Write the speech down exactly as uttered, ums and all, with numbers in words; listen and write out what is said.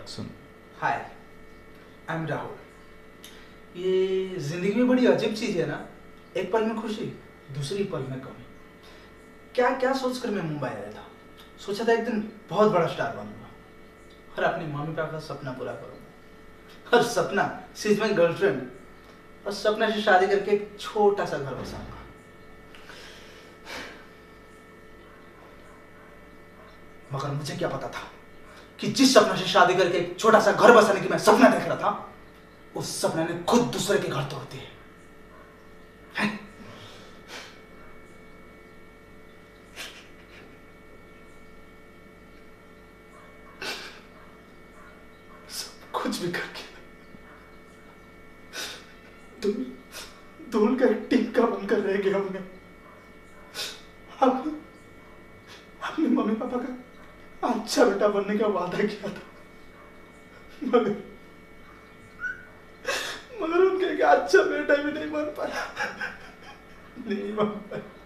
Soon. Hi, I am Rahul. ये जिंदगी में बड़ी अजीब चीज है ना, एक पल में खुशी, दूसरी पल में कमी। क्या क्या सोचकर मैं मुंबई आया था। सोचा था एक दिन बहुत बड़ा स्टार बनूंगा और अपनी मम्मी पापा का सपना पूरा करूंगा। और सपना सी इज माई गर्लफ्रेंड, और सपना से शादी करके एक छोटा सा घर बसाऊंगा। मगर मुझे क्या पता था कि जिस सपना से शादी करके एक छोटा सा घर बसाने की मैं सपना देख रहा था, उस सपने ने खुद दूसरे के घर तोड़ दिए। हैं? सब कुछ भी करके धूल धूल का एक टिक्का बनकर रह गया हूं मैं। अब अपने मम्मी पापा का अच्छा बेटा बनने का वादा किया था, मगर मगर उनके एक अच्छा बेटा भी नहीं बन पाया। नहीं बन पाया।